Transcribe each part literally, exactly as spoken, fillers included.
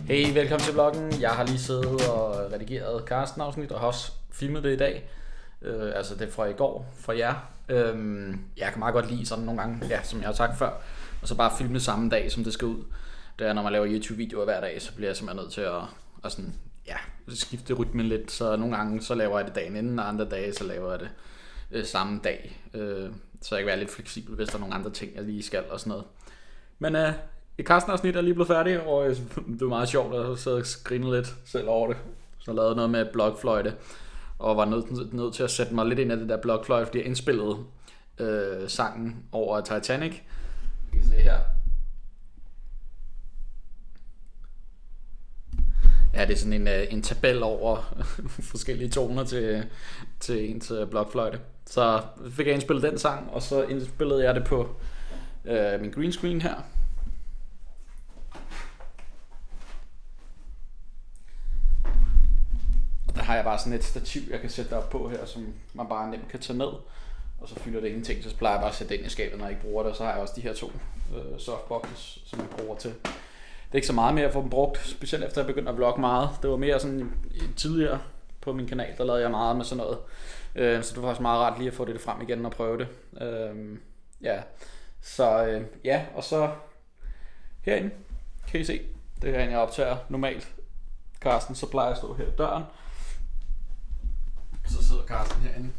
Hey, velkommen til vloggen. Jeg har lige siddet og redigeret Carsten afsnit og har også filmet det i dag. Øh, altså det er fra i går for jer. Øh, jeg kan meget godt lide sådan nogle gange, ja, som jeg har sagt før, og så bare filme samme dag, som det skal ud. Det er, når man laver YouTube-videoer hver dag, så bliver jeg simpelthen nødt til at, at sådan, ja, skifte rytmen lidt. Så nogle gange så laver jeg det dagen inden, og andre dage så laver jeg det øh, samme dag. Øh, så jeg kan være lidt fleksibel, hvis der er nogle andre ting, jeg lige skal og sådan noget. Men øh, et Carsten-afsnit er lige blevet færdig, og det var meget sjovt at sidde og grine lidt selv over det. Så jeg lavede noget med blokfløjte, og var nødt, nødt til at sætte mig lidt ind i det der blokfløjte, fordi jeg indspillede øh, sangen over Titanic. Vi kan se her. Ja, det er sådan en, en tabel over forskellige toner til, til ens blokfløjte. Så fik jeg indspillet den sang, og så indspillede jeg det på øh, min green screen her. Og der har jeg bare sådan et stativ, jeg kan sætte op på her, som man bare nemt kan tage ned. Og så fylder det ingenting, så plejer jeg bare at sætte det ind i skabet, når jeg ikke bruger det. Og så har jeg også de her to øh, softboxes, som jeg bruger til. Det er ikke så meget mere at få dem brugt, specielt efter jeg begyndte at vlogge meget. Det var mere sådan tidligere på min kanal, der lavede jeg meget med sådan noget. Øh, så det var faktisk meget rart lige at få det frem igen og prøve det. Øh, ja, så øh, ja, og så herinde kan I se, det er herinde jeg optager normalt. Carsten, så plejer jeg at stå her i døren. Så sidder Carsten herinde.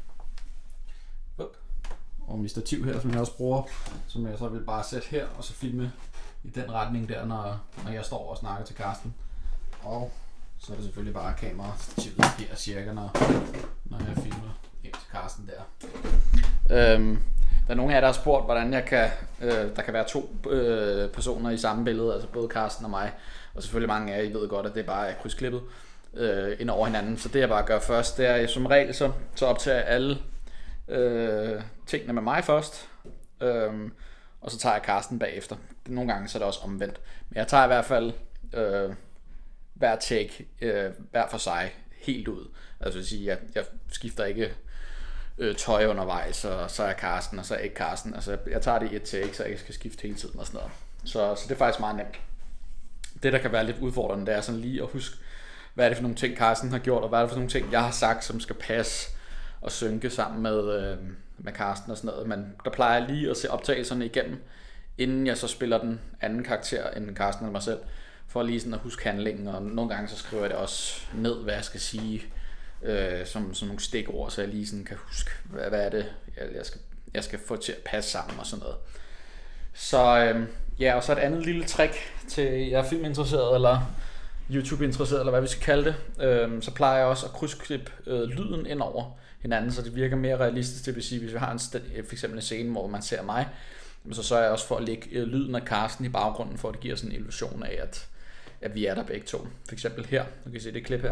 Og mit stativ her, som jeg også bruger, som jeg så vil bare sætte her, og så filme i den retning der, når, når jeg står og snakker til Carsten. Og så er det selvfølgelig bare kamerastativet her cirka, når, når jeg filmer ind til Carsten der. Øhm, der er nogle af jer, der har spurgt, hvordan jeg kan, øh, der kan være to øh, personer i samme billede, altså både Carsten og mig. Og selvfølgelig mange af jer, I ved godt, at det bare er krydsklippet øh, ind over hinanden. Så det jeg bare gør først, det er som regel, så, så optager jeg alle øh, tingene med mig først. Øh, og så tager jeg Carsten bagefter. Nogle gange så er det også omvendt. Men jeg tager i hvert fald øh, hver take, øh, hver for sig, helt ud. Altså det vil sige, jeg, jeg skifter ikke øh, tøj undervejs, og så er Carsten, og så er ikke Carsten. Altså jeg tager det i et take, så jeg ikke skal skifte hele tiden og sådan noget. Så, så det er faktisk meget nemt. Det der kan være lidt udfordrende, det er sådan lige at huske, hvad er det for nogle ting Carsten har gjort, og hvad er det for nogle ting jeg har sagt, som skal passe og synke sammen med, øh, med Carsten og sådan noget. Men der plejer jeg lige at se optagelserne igennem, inden jeg så spiller den anden karakter end Carsten eller mig selv, for lige sådan at huske handlingen, og nogle gange så skriver jeg det også ned, hvad jeg skal sige, øh, som, som nogle stikord, så jeg lige sådan kan huske, hvad, hvad er det, jeg, jeg, skal, jeg skal få til at passe sammen og sådan noget. Så øh, ja, og så et andet lille trick til jer filminteresserede, eller YouTube-interesseret, eller hvad vi skal kalde det, øh, så plejer jeg også at krydsklippe øh, lyden ind over hinanden, så det virker mere realistisk. Det vil sige, hvis vi har en for eksempel en scene, hvor man ser mig, så sørger jeg også for at lægge øh, lyden af Carsten i baggrunden, for at det giver sådan en illusion af, at, at vi er der begge to. For eksempel her, du kan se det klip her.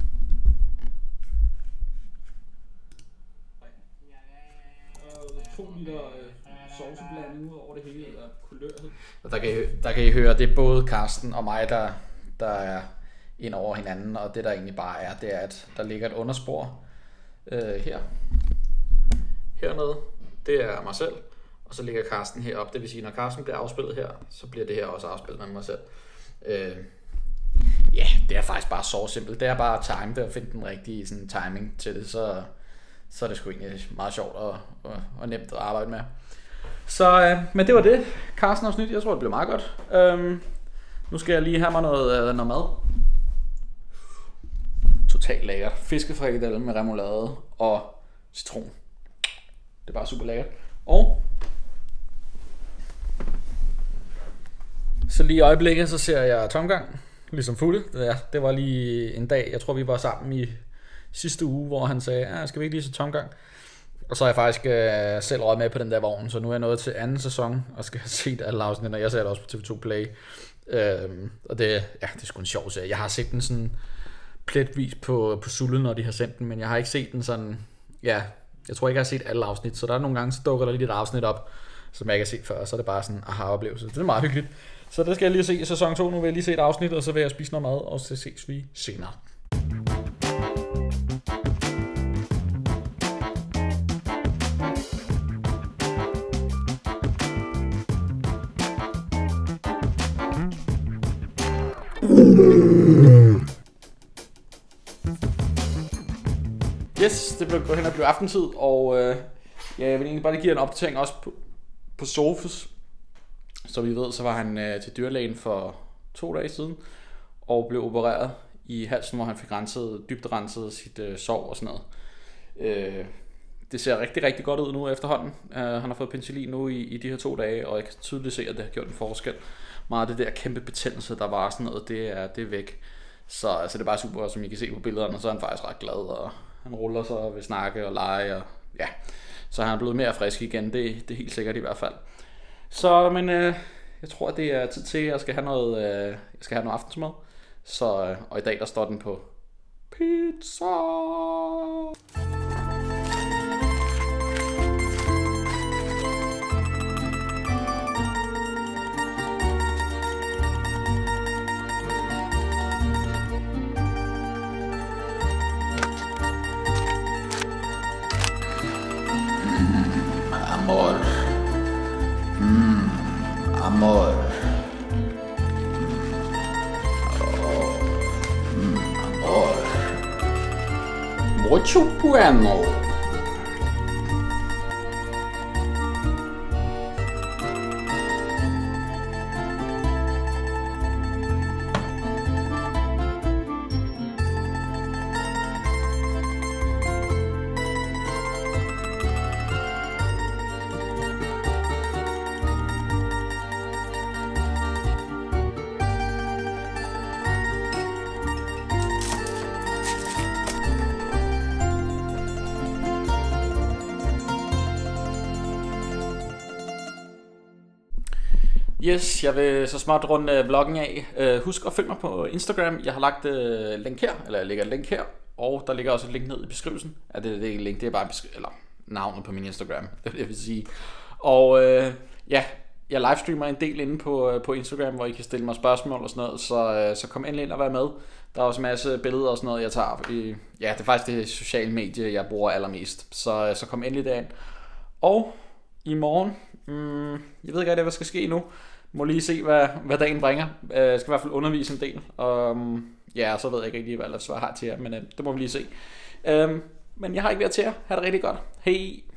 to liter sovseblanding ud over det hele, eller kuløret. Og der kan, I, der kan I høre, det er både Carsten og mig, der, der er ind over hinanden, og det der egentlig bare er, det er, at der ligger et underspor øh, her. Hernede, det er mig selv, og så ligger Carsten heroppe. Det vil sige, når Carsten bliver afspillet her, så bliver det her også afspillet med mig selv. Øh, ja, det er faktisk bare så simpelt. Det er bare at time det og finde den rigtige sådan, timing til det, så, så er det sgu egentlig meget sjovt og, og, og nemt at arbejde med. Så, øh, men det var det. Carsten-afsnit, jeg tror det blev meget godt. Øh, nu skal jeg lige have mig noget, øh, noget mad. Totalt lækkert. Fiskefrikadelle med remoulade og citron. Det er bare super lækkert. Og så lige i øjeblikket, så ser jeg Tomgang, ligesom Futte. Det, det var lige en dag, jeg tror vi var sammen i sidste uge, hvor han sagde, ja, skal vi ikke lige se Tomgang? Og så er jeg faktisk øh, selv røget med på den der vogn, så nu er jeg nået til anden sæson, og skal have set alle afsnit, og jeg ser det også på T V to Play. Øhm, og det, ja, det er sgu en sjov serie. Jeg har set den sådan pletvis på, på Zulu, når de har sendt den, men jeg har ikke set den sådan, ja, jeg tror ikke, jeg har set alle afsnit, så der er nogle gange, så dukker der lige et afsnit op, som jeg ikke har set før, så er det bare sådan en aha-oplevelse. Det er meget hyggeligt. Så det skal jeg lige se i sæson to, nu vil jeg lige se et afsnit, og så vil jeg spise noget mad, og så ses vi senere. Yes, det blev gået hen og blev aftentid, og øh, ja, jeg vil egentlig bare lige give en opdatering også på, på Sofus. Så vi ved, så var han øh, til dyrlægen for to dage siden, og blev opereret i halsen, hvor han fik renset, dybt renset sit øh, sår og sådan noget. Øh, det ser rigtig, rigtig godt ud nu efterhånden. Uh, han har fået penicillin nu i, i de her to dage, og jeg kan tydeligt se, at det har gjort en forskel. Meget af det der kæmpe betændelse, der var sådan noget, det er, det er væk. Så altså, det er bare super, som I kan se på billederne, så er han faktisk ret glad, og han ruller sig og vil snakke og lege, og ja. Så han er blevet mere frisk igen, det, det er helt sikkert i hvert fald. Så, men øh, jeg tror, det er tid til, at jeg skal have noget, øh, jeg skal have noget aftensmad. Så, øh, og i dag, der står den på pizza. Amor. Mm, amor. Oh, mm, amor. Mucho bueno. Yes, jeg vil så smart runde vloggen af. Uh, husk at følge mig på Instagram. Jeg har lagt uh, link her, eller jeg lægger et link her, og der ligger også et link ned i beskrivelsen. Ja, det, det er ikke link, det er bare eller navnet på min Instagram, det vil jeg vil sige. Og uh, ja, jeg livestreamer en del inde på, uh, på Instagram, hvor I kan stille mig spørgsmål og sådan noget, så, uh, så kom endelig ind og vær med. Der er også en masse billeder og sådan noget, jeg tager. I, ja, det er faktisk det sociale medie, jeg bruger allermest, så, uh, så kom endelig derind. Og i morgen, mm, jeg ved ikke rigtig, hvad der skal ske nu. Må lige se, hvad, hvad dagen bringer. Jeg skal i hvert fald undervise en del. Og ja, så ved jeg ikke rigtig, hvad jeg har til jer, men det må vi lige se. Men jeg har ikke været til jer. Ha' det rigtig godt. Hej!